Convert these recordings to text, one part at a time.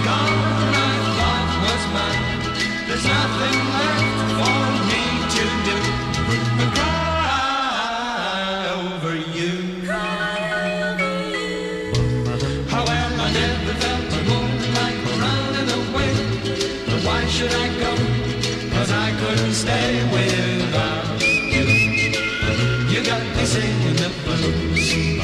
gone, I thought was mine. There's nothing left for me to do but cry over you. How well I never felt the moonlight running away. But why should I go? 'Cause I couldn't stay without you. You got me singing the blues.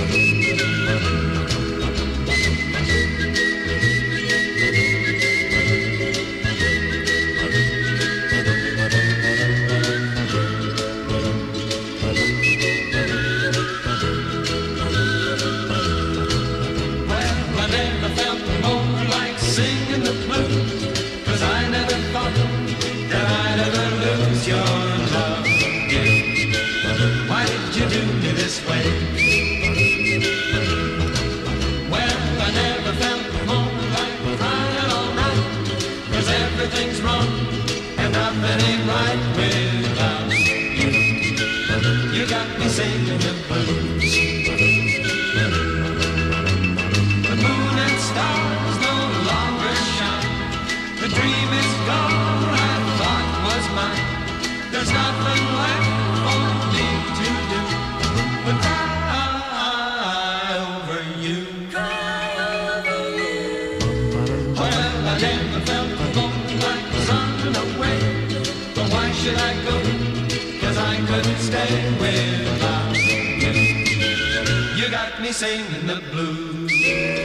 Singing the blues, 'cause I never thought that I'd ever lose your love again. Why did you do me this way? Well, I never felt more like crying all night, 'cause everything's wrong and nothing ain't right without you. You got me singing the blues. The moon and stars no longer shine. The dream is gone, I thought was mine. There's nothing left for me to do but cry over you. Well, I never felt the moonlight running away. But why should I go? 'Cause I couldn't stay without you. You got me singing the blues.